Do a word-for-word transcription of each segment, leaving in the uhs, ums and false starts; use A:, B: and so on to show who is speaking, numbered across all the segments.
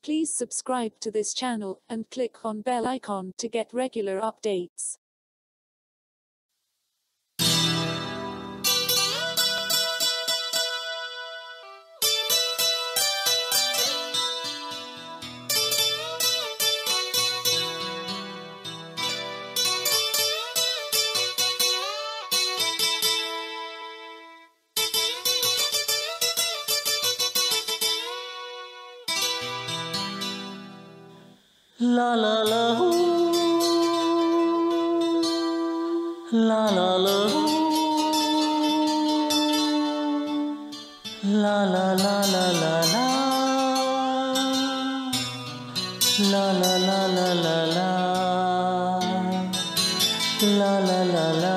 A: Please subscribe to this channel and click on bell icon to get regular updates.
B: La la la ho, la la la ho, la la la la la la, la la la la la la, la la la la.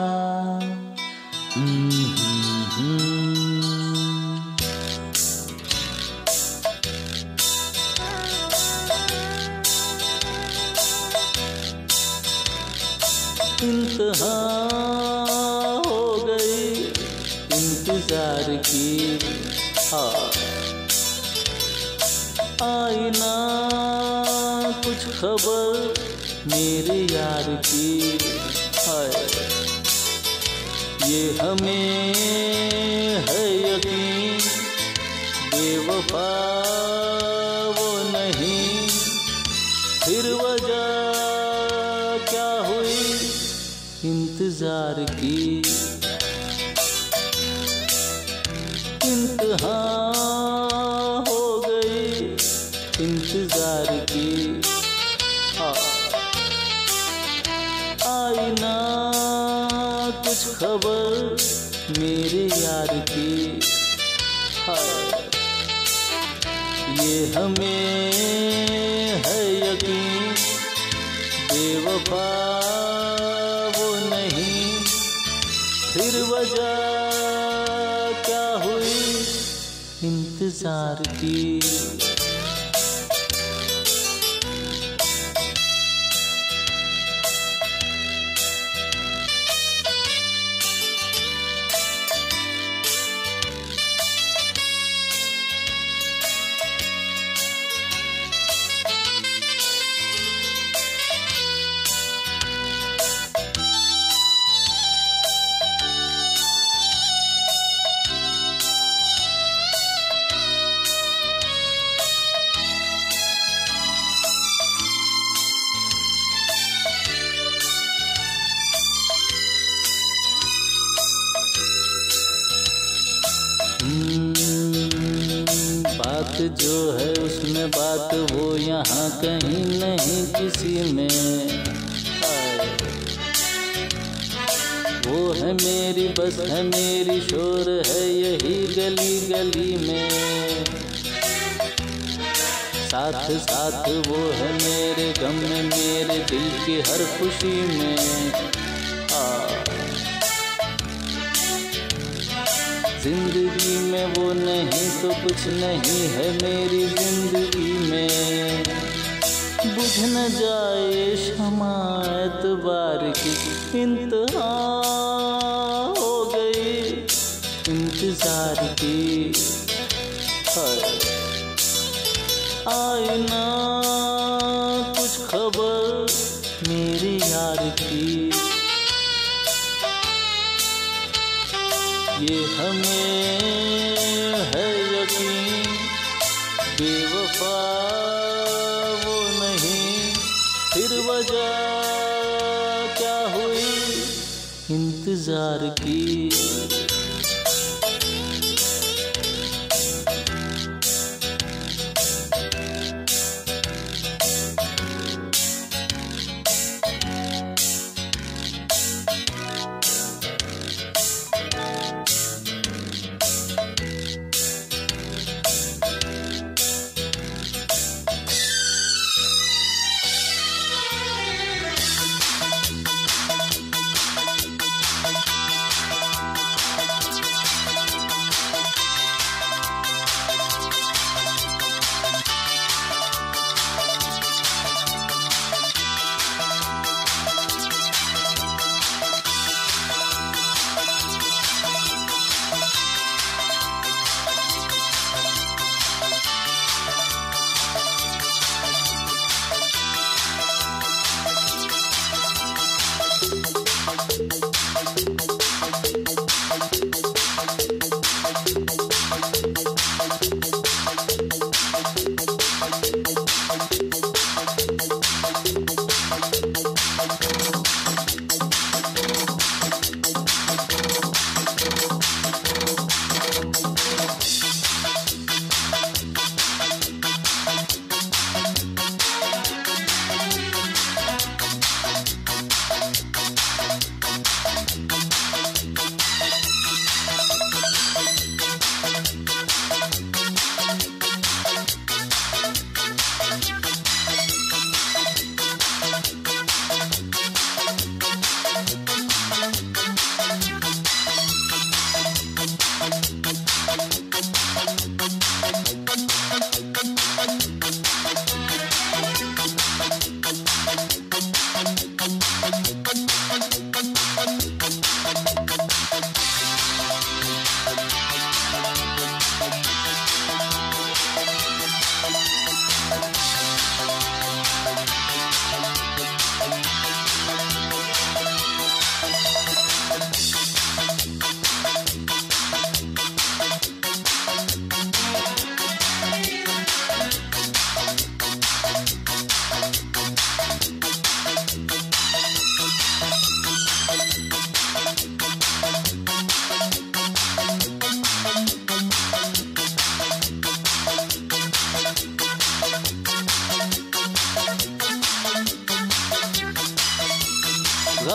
B: इंतहा हो गई इंतजार की, हाँ आई ना कुछ खबर मेरे यार की, हाय ये हमें है यकीन बेवफा वो नहीं, फिर वजह क्या हुई इंतजार की। इंतहा हो गई इंतजार की, हाँ आई ना कुछ खबर मेरे यार की, हाँ ये हमें है यकीन बेवफा फिर वजह क्या हुई इंतजार की। बात जो है उसमें बात वो यहाँ कहीं नहीं किसी में, वो है मेरी बस है मेरी शोर है यही गली गली में, साथ साथ वो है मेरे गम में मेरे दिल की हर खुशी में, जिंदगी में वो नहीं तो कुछ नहीं है मेरी जिंदगी में, बुझ न जाए शमा एतबार की, इंतहा हो गई इंतजार की, आई ना कुछ खबर मेरे यार की, ये हमें है यकीन बेवफा वो नहीं, फिर वजह क्या हुई इंतजार की।